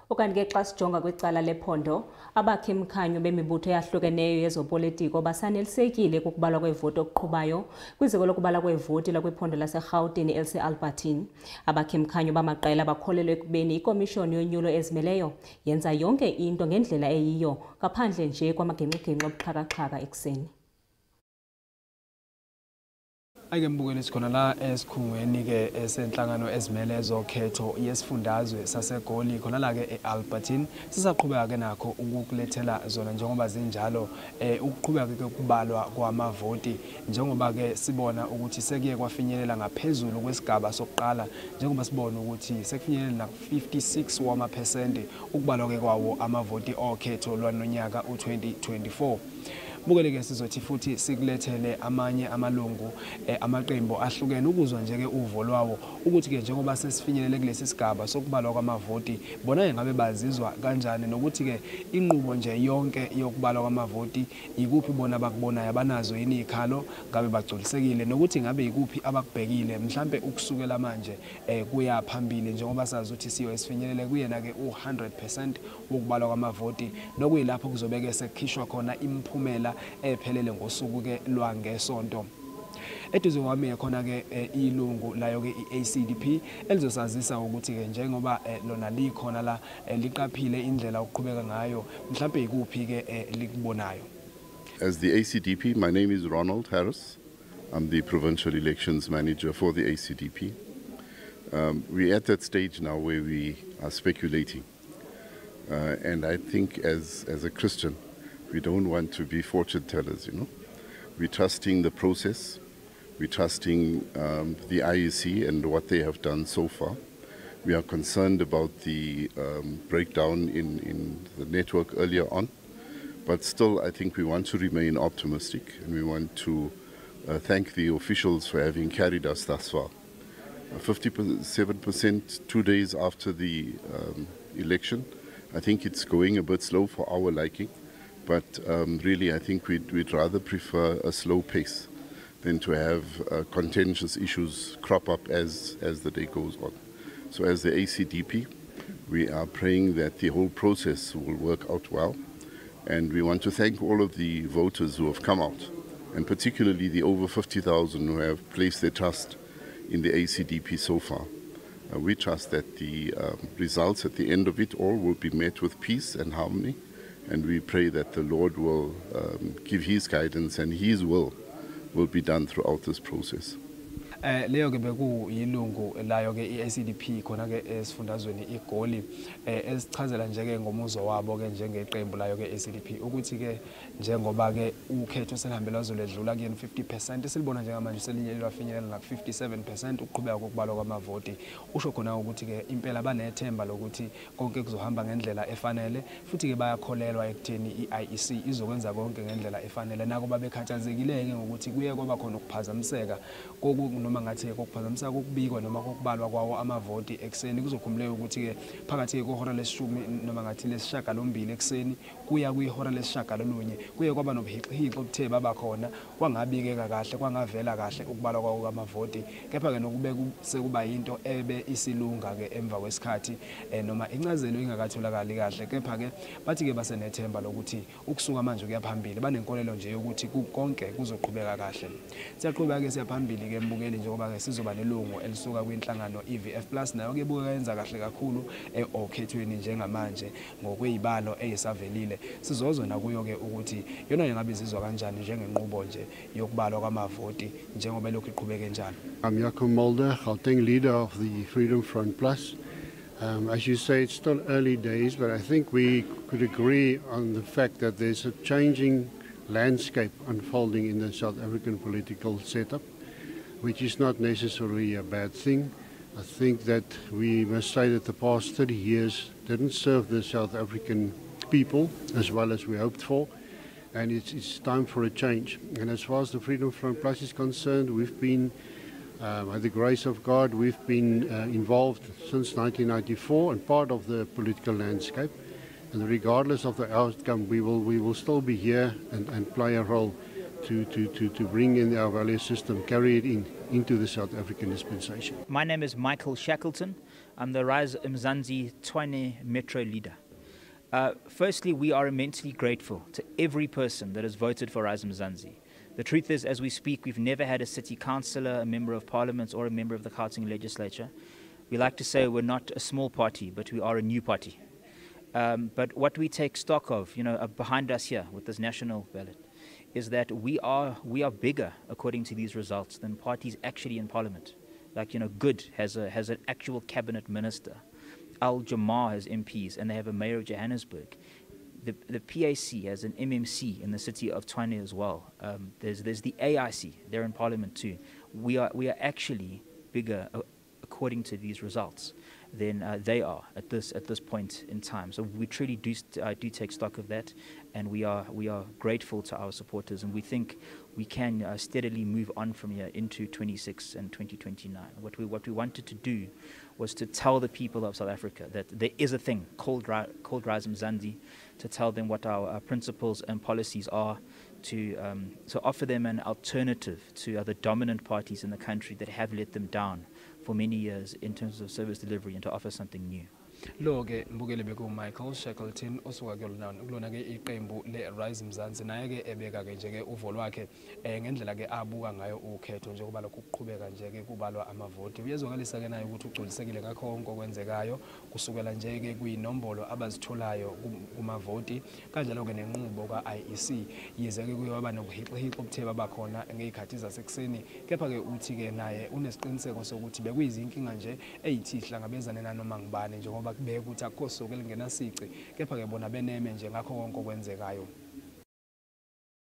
Ukanti ke xa sijonga kwicala lephondo, abakhi mkhanyo bemibutho eyahlukeneyo yezopolitiko basanelisekile kukubalwa kweevoti okuqhubayo kwiziko lokubala kweevoti lakwiphondo laseRhawutini eliseAlbertine. Abakhi mkhanyo bamaqela bakholelwa ekubeni ikomishoni yonyulo ezimeleyo yenza yonke into ngendlela eyiyo ngaphandle nje kwamagingxigingxi obuxhakaxhaka ekuseni. Ake mbukele sikhona la esikhungweni ke esenhlangano ezimele ezokhetho yesifundazwe saseGoli khona la ke eAlbertine. Sisaqhubeka ke nakho ukukulethela zona njengoba zinjalo ukuqhubeka ke kubalwa kwamavoti njengoba ke sibona ukuthi sekuye kwafinyelela ngaphezulu kwesigaba sokuqala njengoba sibona ukuthi sekufinyelela na 56% ukubalwa ke kwawo amavoti okhetho lwanonyaka u2024. Bukele ke sizothi futhi sikulethele amanye amalungu amaqembu ahlukene ukuzwa nje ke uvo lwawo ukuthi ke njengoba sesifinyelele kulesi sigaba sokubalwa kwamavoti bona ngabe bazizwa kanjani nokuthi ke inqubo nje yonke yokubalwa kwamavoti ikuphi bona bakubonayo abanazo yini ikhalo ngabe bagculisekile nokuthi ngabe ikuphi abakubhekile mhlambe ukusukela manje kuya phambili njengoba sazi ukuthi siyo esifinyelele kuyena ke u100% wokubalwa kwamavoti nokuyilapho kuzobeke sekukhishwa khona imphumela ephelele ngosuku ke lwangesonto. Eduze kwami khona ke ilungu layo ke iACDP elizosazisa ukuthi ke njengoba lona likhona la liqaphile indlela ukuqhubeka ngayo mhlawumbe ikuphi ke likubonayo. As the ACDP, my name is Ronald Harris. I'm the provincial elections manager for the ACDP. We're at that stage now where we are speculating. And I think as a Christian, we don't want to be fortune tellers, you know. We're trusting the process. We're trusting the IEC and what they have done so far. We are concerned about the breakdown in the network earlier on. But still, I think we want to remain optimistic and we want to thank the officials for having carried us thus far. 57% 2 days after the election. I think it's going a bit slow for our liking. But really, I think we'd rather prefer a slow pace than to have contentious issues crop up as the day goes on. So as the ACDP, we are praying that the whole process will work out well. And we want to thank all of the voters who have come out, and particularly the over 50,000 who have placed their trust in the ACDP so far. We trust that the results at the end of it all will be met with peace and harmony. And we pray that the Lord will give His guidance and His will be done throughout this process. Leyo ke bekuyilungu layo ke iACDP khona ke esifundazweni iGoli esichazela nje ke ngomuzwa wabo ke njengeqembu layo ke iACDP ukuthi ke njengoba ke ukhetho selihambela zoledlula kuyena 50% silibona njengamanje selinye lwafinyelela na 57% ukuqhubeka kokubalwa kwamavoti usho khona ukuthi ke impela banethemba lokuthi konke kuzohamba ngendlela efanele futhi ke bayakholelwa ekutheni iIEC izokwenza konke ngendlela efanele nako babekhathazekile ke ngokuthi kuye kwaba khona ukuphazamiseka noma ngathi kokuphazamisa kokubikwa noma kokubalwa kwawo amavoti ekseni kuzokhumuleka ukuthi ke phakathi kwehora lesi10 noma ngathi lesishagalombili ekseni kuya kwihora lesishagalolunye kuye kwaba nobuhiqhiqo obuthe babakhona kwangabikeka kahle kwangavela kahle ukubalwa kwawo kwamavoti kepha ke nokube sekuba yinto ebe isilunga ke emva kwesikhathi noma incazelo ingakatholakali kahle kepha ke bathi ke basenethemba lokuthi ukusuka manje kuyaphambili banenkolelo nje ukuthi konke kuzoqhubeka kahle. Siyaqhubeka ke siyaphambili ke mbukeli njengoba ke sizoba nelungu elisuka kwinhlangano EVF+ nayo ke buka yenza kahle kakhulu okhethweni njengamanje ngokwezibalo eyisavelile sizozwa nakuyo ke ukuthi yona ingabe izizwa kanjani njengenqubo nje yokubalwa kwamavoti njengoba lokhu iqhubeke njalo. I'm Jaco Mulder, Gauteng leader of the Freedom Front Plus. As you say, it's still early days, but I think we could agree on the fact that there's a changing landscape unfolding in the South African political setup, which is not necessarily a bad thing. I think that we must say that the past 30 years didn't serve the South African people as well as we hoped for, and it's time for a change. And as far as the Freedom Front Plus is concerned, we've been, by the grace of God, we've been involved since 1994 and part of the political landscape. And regardless of the outcome, we will still be here and play a role to bring in our value system, carry it into the South African dispensation. My name is Michael Shackleton. I'm the Rise Mzansi Tshwane Metro leader. Firstly, we are immensely grateful to every person that has voted for Rise Mzansi. The truth is, as we speak, we've never had a city councillor, a member of parliament, or a member of the Gauteng legislature. We like to say we're not a small party, but we are a new party. But what we take stock of, behind us here with this national ballot, is that we are bigger, according to these results, than parties actually in parliament. Like, Good has an actual cabinet minister. Al Jamar has MPs, and they have a mayor of Johannesburg. The PAC has an MMC in the city of Tshwane as well. There's the AIC, they're in parliament too. We are actually bigger, according to these results, than they are at this point in time. So we truly do take stock of that, and we are grateful to our supporters, and we think we can steadily move on from here into 26 and 2029. What we wanted to do was to tell the people of South Africa that there is a thing called Rise Mzansi, to tell them what our principles and policies are, to offer them an alternative to other dominant parties in the country that have let them down for many years in terms of service delivery, and to offer something new. Lo-ke mbukele beku-Michael Shackleton osuka kulona-ke iqembu le-Rise Mzansi, naye-ke ebeka-ke nje-ke uvo lwakhe ngendlela-ke abuka ngayo ukhetho njengoba lokhu kuqhubeka nje-ke kubalwa amavoti. Uyezwakalisa-ke naye ukuthi ugculisekile ngakho konke okwenzekayo kusukela nje-ke kuyinombolo abazitholayo kumavoti, kanjalo-ke nenqubo ka-IEC, yize-ke kuyoba nobuhixihixi obuthe babakhona ngey'khathi zasekuseni. Kepha-ke uthi-ke naye unesiqiniseko sokuthi bekuyizinkinga nje ey'thi hlangabezane nanoma ngubani njengoba kubeka ukuthi akukho suku elingenasici, kepha-ke bona beneme nje ngakho konke okwenzekayo.